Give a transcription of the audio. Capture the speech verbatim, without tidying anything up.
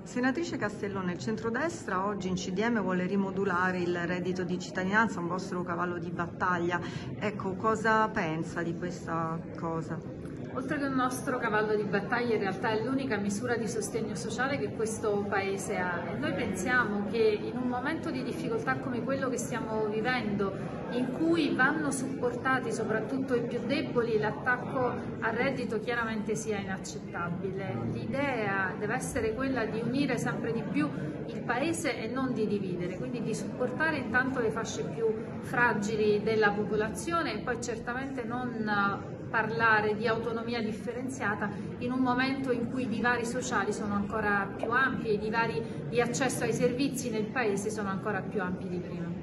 Senatrice Castellone, il centrodestra oggi in C D M vuole rimodulare il reddito di cittadinanza, un vostro cavallo di battaglia. Ecco, cosa pensa di questa cosa? Oltre che un nostro cavallo di battaglia, in realtà è l'unica misura di sostegno sociale che questo Paese ha, e noi pensiamo che in un momento di difficoltà come quello che stiamo vivendo, in cui vanno supportati soprattutto i più deboli, l'attacco al reddito chiaramente sia inaccettabile. L'idea deve essere quella di unire sempre di più il Paese e non di dividere, quindi di supportare intanto le fasce più fragili della popolazione e poi certamente non parlare di autonomia differenziata in un momento in cui i divari sociali sono ancora più ampi e i divari di accesso ai servizi nel Paese sono ancora più ampi di prima.